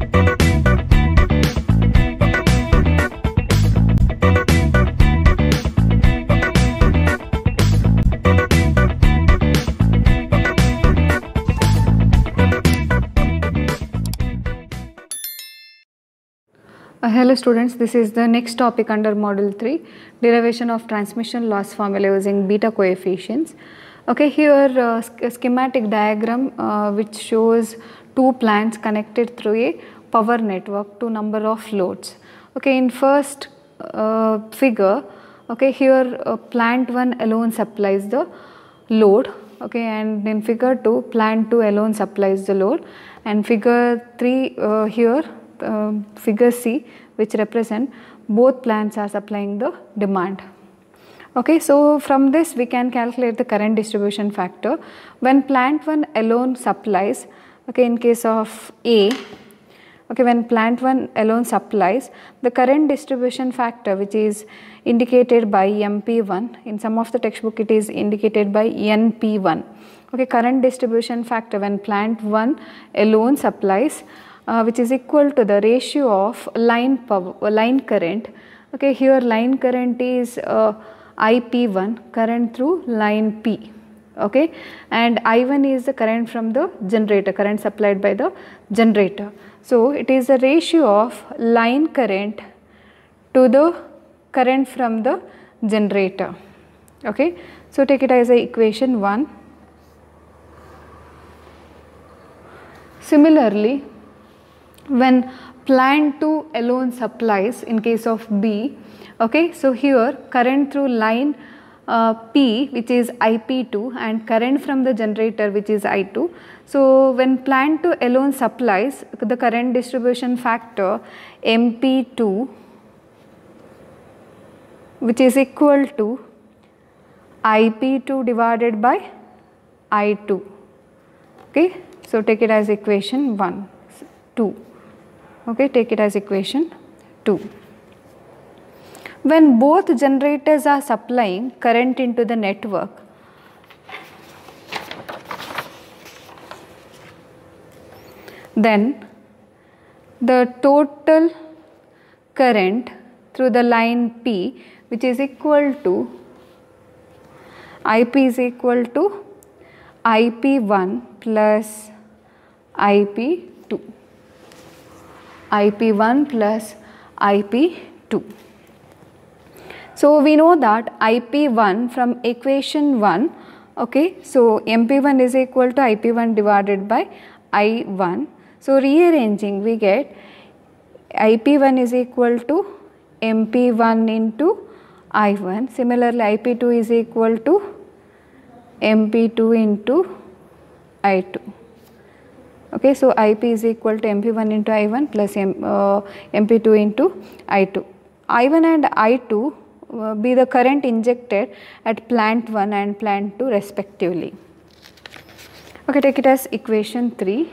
Hello students, this is the next topic under module 3, derivation of transmission loss formula using beta coefficients. Okay, here a schematic diagram which shows two plants connected through a power network to number of loads. Okay, in first figure, okay, here plant 1 alone supplies the load, okay, and in figure 2 plant 2 alone supplies the load, and figure 3 here figure C, which represent both plants are supplying the demand. Okay, so from this we can calculate the current distribution factor. When plant 1 alone supplies, okay, in case of A, okay, when plant 1 alone supplies, the current distribution factor, which is indicated by MP1, in some of the textbook it is indicated by NP1. Okay, current distribution factor when plant 1 alone supplies, which is equal to the ratio of line current. Okay, here line current is IP1, current through line P. Okay, and I1 is the current from the generator, current supplied by the generator. So it is the ratio of line current to the current from the generator. Okay, so take it as a equation 1. Similarly, when plant 2 alone supplies, in case of B, okay, so here current through line P, which is IP2, and current from the generator, which is I2. So when plant 2 alone supplies, the current distribution factor MP2, which is equal to IP2 divided by I2. Okay, so take it as equation 2. Okay, take it as equation 2. When both generators are supplying current into the network, then the total current through the line P, which is equal to IP is equal to IP1 plus IP2. IP1 plus IP2. So we know that IP1 from equation 1, okay, so MP1 is equal to IP1 divided by I1. So rearranging, we get IP1 is equal to MP1 into I1. Similarly, IP2 is equal to MP2 into I2. Okay, so IP is equal to MP1 into I1 plus MP2 into I2. I1 and I2 be the current injected at plant 1 and plant 2 respectively. Okay, take it as equation 3.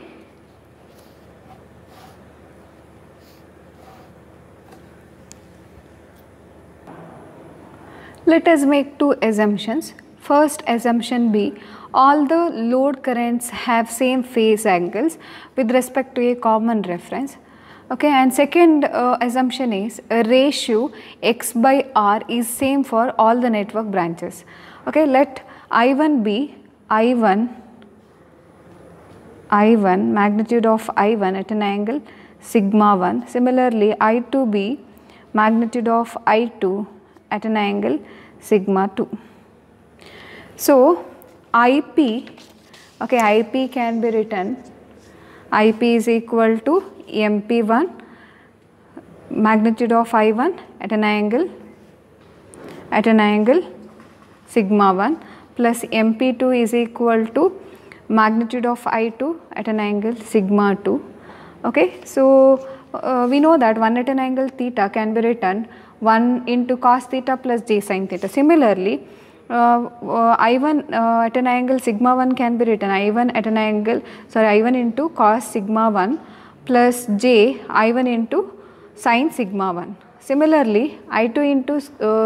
Let us make two assumptions. First assumption be, all the load currents have same phase angles with respect to a common reference. Okay, and second assumption is a ratio X by R is same for all the network branches. Okay, let I1 be I1 magnitude of I1 at an angle sigma 1. Similarly, I2 be magnitude of I2 at an angle sigma 2. So IP, okay, IP can be written, IP is equal to MP1 magnitude of I1 at an angle sigma 1 plus MP2 is equal to magnitude of I2 at an angle sigma 2. Okay, so we know that 1 at an angle theta can be written 1 into cos theta plus j sin theta. Similarly, I1 at an angle sigma 1 can be written I1 into cos sigma 1 plus j I1 into sin sigma 1. Similarly, I2 into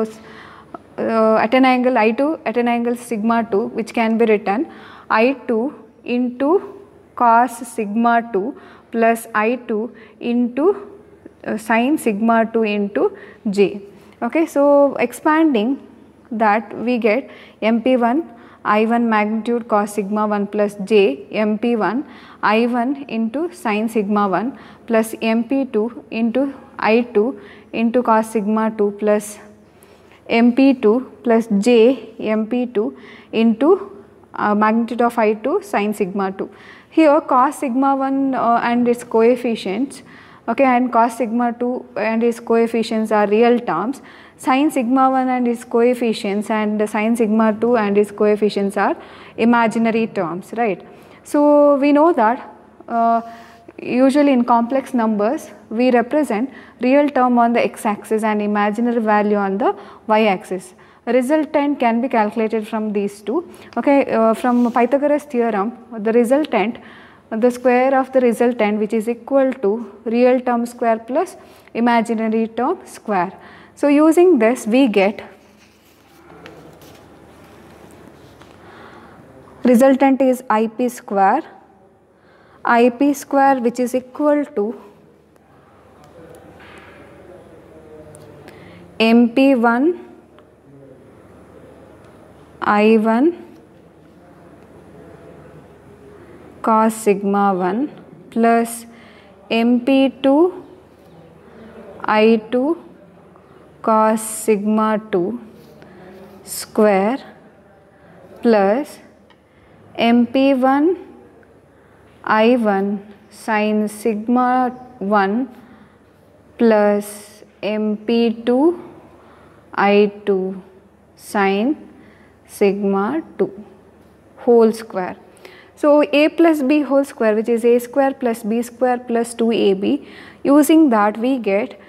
I2 at an angle sigma 2, which can be written I2 into cos sigma 2 plus I2 into sine sigma 2 into j. Okay, so expanding that we get mp1 I1 magnitude cos sigma 1 plus j mp1 I1 into sine sigma 1 plus mp2 into I2 into cos sigma 2 plus mp2 plus j mp2 into magnitude of I2 sine sigma 2. Here cos sigma 1 and its coefficients, okay, and cos sigma 2 and its coefficients are real terms. Sin sigma 1 and its coefficients and sin sigma 2 and its coefficients are imaginary terms, right. So we know that usually in complex numbers we represent real term on the x axis and imaginary value on the y axis. Resultant can be calculated from these two. Okay, from Pythagoras theorem, the resultant, the square of the resultant, which is equal to real term square plus imaginary term square. So using this we get resultant is IP square which is equal to MP1 I1 cos sigma 1 plus MP2 I2 cos sigma 2 square plus MP1 I1 sin sigma 1 plus MP2 I2 sin sigma 2 whole square. So a plus b whole square, which is a square plus b square plus 2ab, using that we get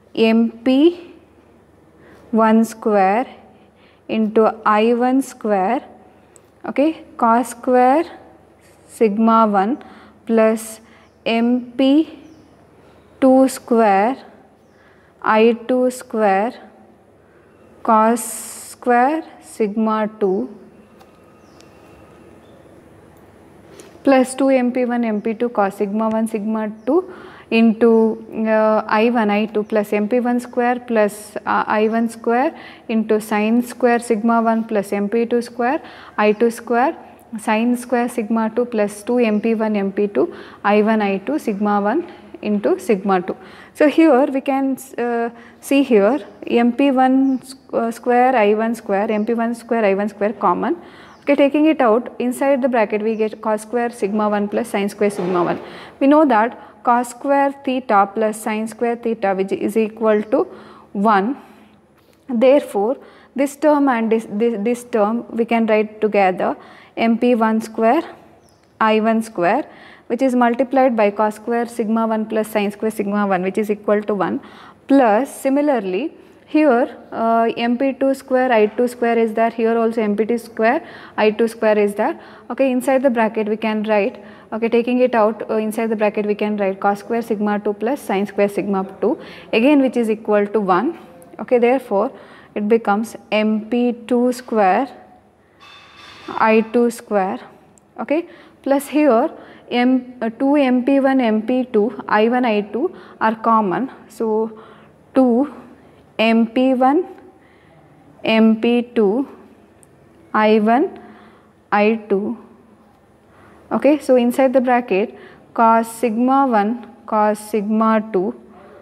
mp1 square into I1 square, okay, cos square sigma 1 plus mp2 square I2 square cos square sigma 2 plus 2 mp1 mp2 cos sigma 1 sigma 2 into I1 I2 plus mp1 square plus I1 square into sin square sigma 1 plus mp2 square I2 square sin square sigma 2 plus 2 mp1 mp2 I1 I2 sigma 1 into sigma 2. So here we can see here mp1 square I1 square mp1 square I1 square common. Okay, taking it out, inside the bracket we get cos square sigma 1 plus sin square sigma 1. We know that cos square theta plus sin square theta, which is equal to 1. Therefore, this term and this term we can write together mp1 square I1 square, which is multiplied by cos square sigma 1 plus sin square sigma 1, which is equal to 1, plus similarly here mp2 square I2 square is there, here also mp2 square I2 square is there. Okay, inside the bracket we can write, okay, taking it out, inside the bracket we can write cos square sigma 2 plus sin square sigma 2, again which is equal to 1. Okay, therefore it becomes mp2 square I2 square, okay, plus here 2 mp1 mp2 I1 I2 are common, so 2 mp1 mp2 I1 I2, okay. So inside the bracket cos sigma 1 cos sigma 2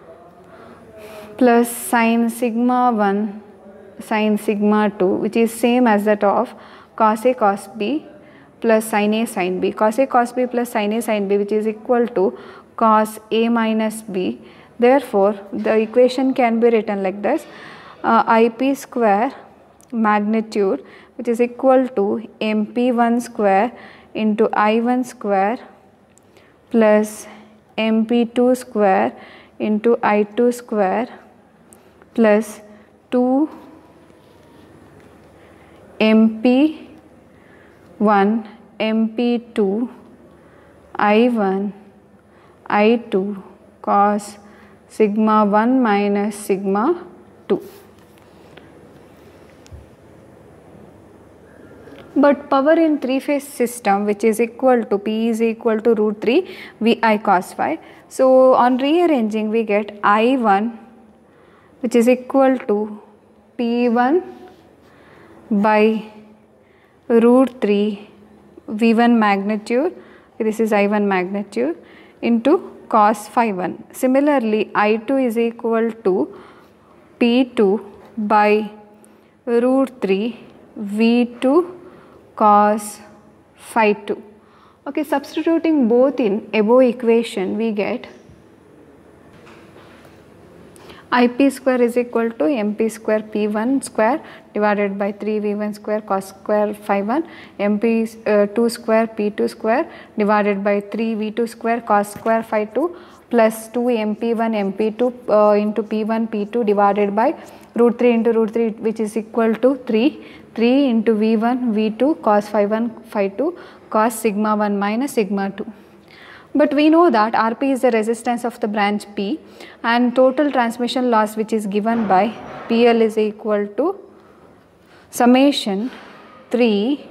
plus sin sigma 1 sin sigma 2, which is same as that of cos A cos B plus sin A sin B, cos A cos B plus sin A sin B, which is equal to cos A minus B. Therefore, the equation can be written like this, IP square magnitude, which is equal to mp1 square into I1 square plus mp2 square into I2 square plus 2 mp1 mp2 I1 I2 cos sigma 1 minus sigma 2. But power in three-phase system, which is equal to P is equal to root 3 VI cos phi. So on rearranging we get I1 which is equal to P1 by root 3 V1 magnitude, this is I1 magnitude, into cos phi 1. Similarly, I2 is equal to P2 by root 3 V2 cos phi 2. Okay, substituting both in above equation, we get IP square is equal to MP square P1 square divided by 3 V1 square cos square phi 1, MP2 square P2 square divided by 3 V2 square cos square phi 2 plus 2 MP1 MP2 into P1 P2 divided by root 3 into root 3, which is equal to 3 into V1 V2 cos phi 1 phi 2 cos sigma 1 minus sigma 2. But we know that Rp is the resistance of the branch P, and total transmission loss which is given by PL is equal to summation 3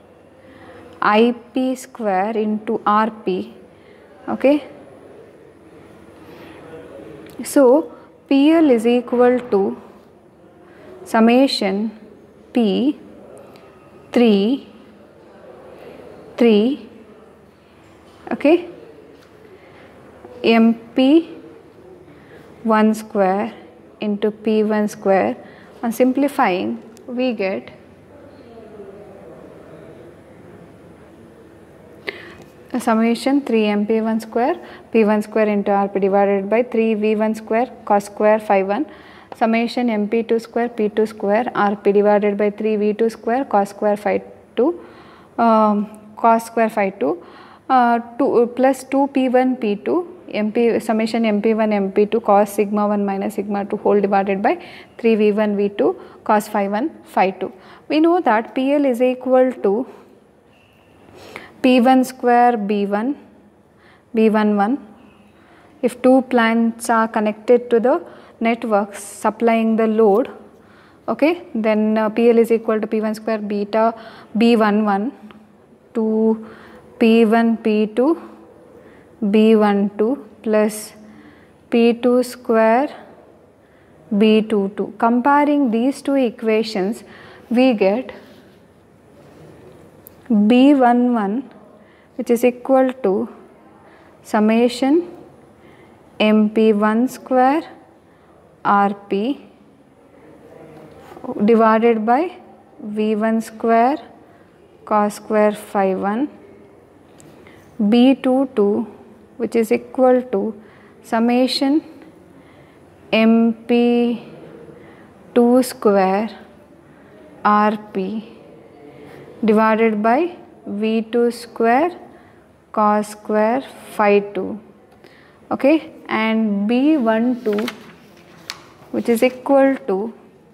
IP square into Rp. Okay. So PL is equal to summation P 3 okay, MP 1 square into P1 square. On simplifying we get a summation 3 MP1 square P1 square into Rp divided by 3 V1 square cos square phi 1 summation MP2 square P2 square Rp divided by 3 V2 square cos square phi 2 cos square phi 2 plus 2 P1 P2 MP summation MP1 MP2 cos sigma 1 minus sigma 2 whole divided by 3 V1 V2 cos phi 1 phi 2. We know that PL is equal to P1 square B1 B11. If two plants are connected to the network supplying the load, okay, then PL is equal to P1 square beta B11 to P1 P2 B12 plus P2 square B22. Comparing these two equations, we get B11 which is equal to summation MP1 square Rp divided by V1 square cos square phi 1 B22 which is equal to summation MP2 square Rp divided by V2 square cos square phi 2. Okay, and B12 which is equal to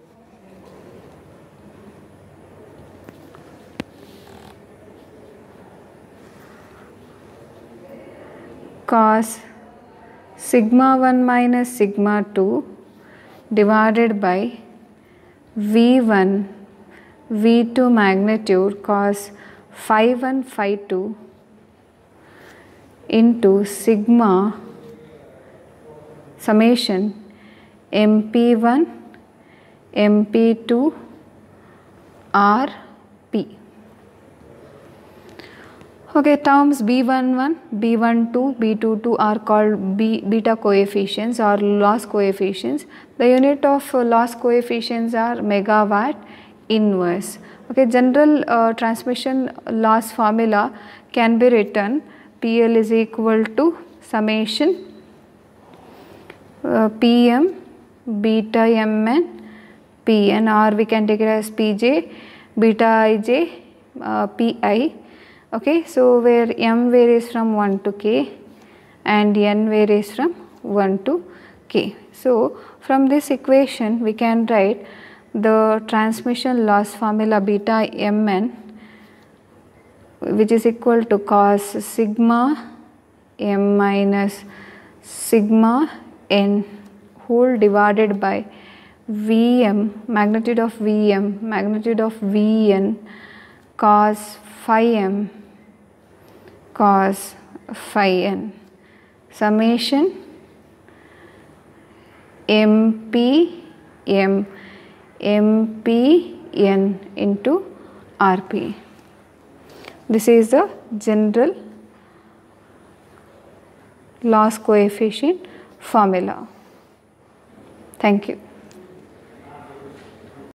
cos sigma 1 minus sigma 2 divided by V1 V2 magnitude cos phi 1 phi 2 into sigma summation MP1 MP2 Rp. Okay, terms B11, B12, B22 are called beta coefficients or loss coefficients. The unit of loss coefficients are megawatt inverse. Okay, general transmission loss formula can be written PL is equal to summation PM beta Mn Pn, or we can take it as Pj beta Ij Pi. Okay, so where M varies from 1 to k and N varies from 1 to k. So from this equation we can write the transmission loss formula beta Mn, which is equal to cos sigma m minus sigma n whole divided by Vm magnitude of Vn cos phi m cos phi n summation mp m mp n into rp. This is the general loss coefficient formula. Thank you.